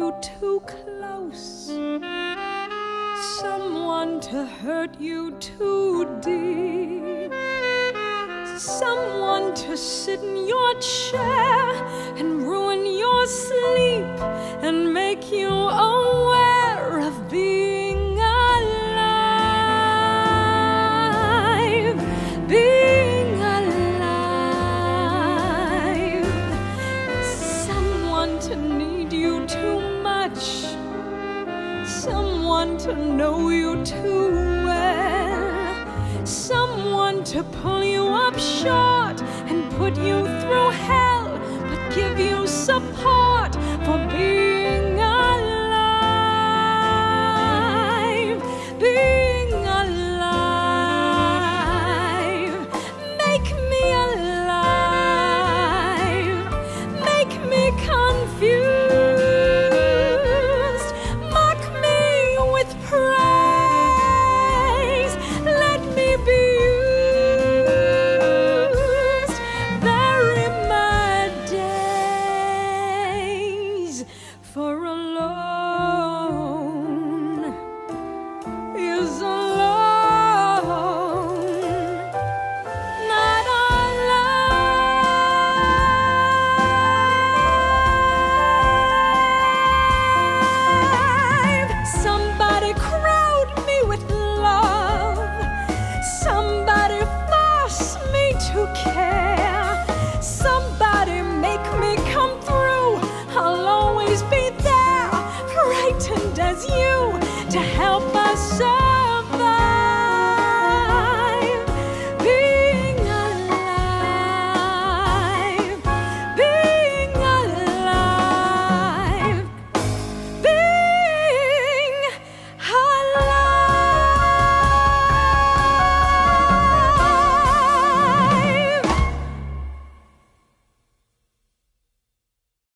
you too close, someone to hurt you too deep, someone to sit in your chair and ruin your sleep and make you aware of being alive, being alive, someone to need you too much, someone to know you too well, someone to pull you up short and put you through hell, but give you support for being